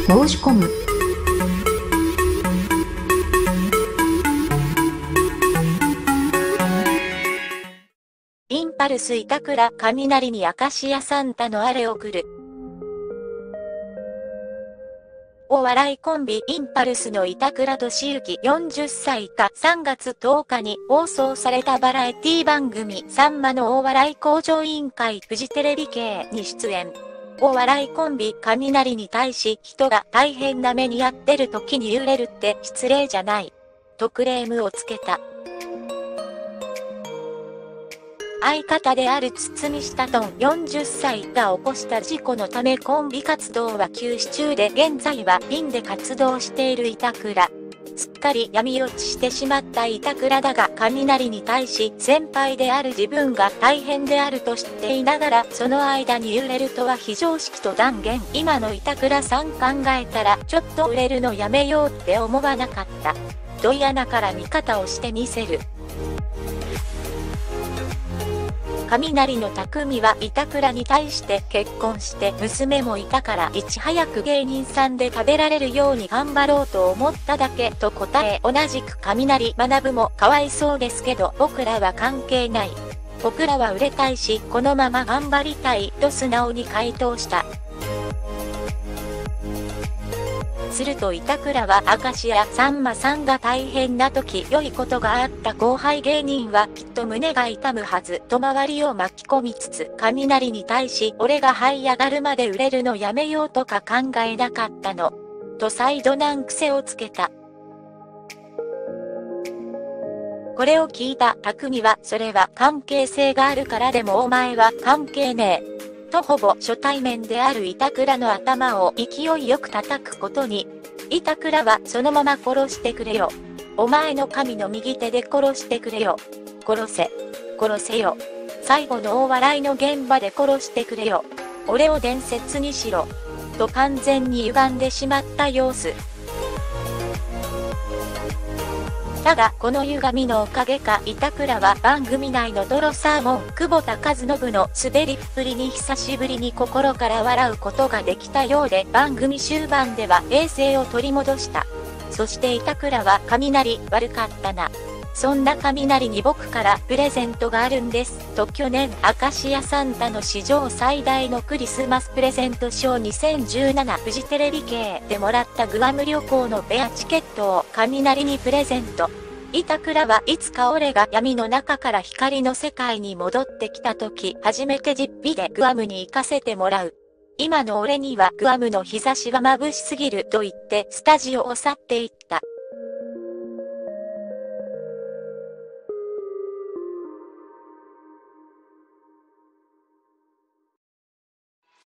申し込む。 インパルス板倉雷に明石家サンタのあれ送る。お笑いコンビインパルスの板倉俊之40歳が3月10日に放送されたバラエティ番組さんまの大笑い向上委員会フジテレビ系に出演。お笑いコンビ雷に対し人が大変な目に遭ってる時に揺れるって失礼じゃない。とクレームをつけた。相方である堤下トン40歳が起こした事故のためコンビ活動は休止中で現在はピンで活動している板倉。すっかり闇落ちしてしまった板倉だが雷に対し先輩である自分が大変であると知っていながらその間に揺れるとは非常識と断言。今の板倉さん考えたらちょっと売れるのやめようって思わなかった。ドヤなから味方をしてみせる。雷の匠は板倉に対して結婚して娘もいたからいち早く芸人さんで食べられるように頑張ろうと思っただけと答え、同じく雷学もかわいそうですけど僕らは関係ない。僕らは売れたいしこのまま頑張りたいと素直に回答した。すると板倉は明石家さんまさんが大変な時良いことがあった後輩芸人はきっと胸が痛むはずと周りを巻き込みつつ雷に対し俺が這い上がるまで売れるのやめようとか考えなかったのと再度難癖をつけた。これを聞いた匠はそれは関係性があるからでもお前は関係ねえ。とほぼ初対面である板倉の頭を勢いよく叩くことに。板倉はそのまま殺してくれよ。お前の神の右手で殺してくれよ。殺せ。殺せよ。最後の大笑いの現場で殺してくれよ。俺を伝説にしろ。と完全に歪んでしまった様子。だがこの歪みのおかげか板倉は番組内の泥サーモン久保田和信の滑りっぷりに久しぶりに心から笑うことができたようで番組終盤では平静を取り戻した。そして板倉は雷悪かったな。そんな雷に僕からプレゼントがあるんですと去年明石家サンタの史上最大のクリスマスプレゼント賞2017フジテレビ系でもらったグアム旅行のペアチケットを雷にプレゼント。板倉はいつか俺が闇の中から光の世界に戻ってきた時初めて実費でグアムに行かせてもらう。今の俺にはグアムの日差しは眩しすぎると言ってスタジオを去っていった。